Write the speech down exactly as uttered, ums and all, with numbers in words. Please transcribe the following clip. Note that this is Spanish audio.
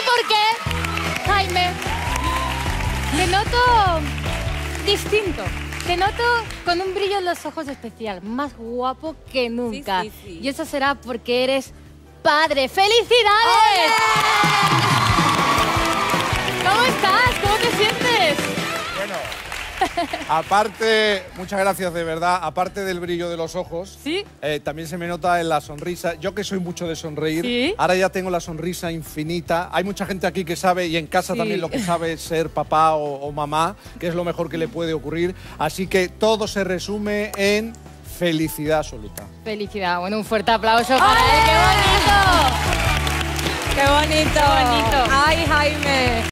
por qué, Jaime, te noto distinto. Te noto con un brillo en los ojos especial, más guapo que nunca. Sí, sí, sí. Y eso será porque eres padre. ¡Felicidades! ¿Cómo estás? ¿Cómo te sientes? Bueno, aparte, muchas gracias de verdad, aparte del brillo de los ojos, ¿Sí? eh, también se me nota en la sonrisa. Yo que soy mucho de sonreír, ¿Sí? ahora ya tengo la sonrisa infinita. Hay mucha gente aquí que sabe, y en casa Sí. también lo que sabe es ser papá o, o mamá, que es lo mejor que le puede ocurrir. Así que todo se resume en felicidad absoluta. Felicidad. Bueno, un fuerte aplauso para él. ¡Qué bonito! ¡Qué bonito! Qué bonito. ¡Ay, Jaime!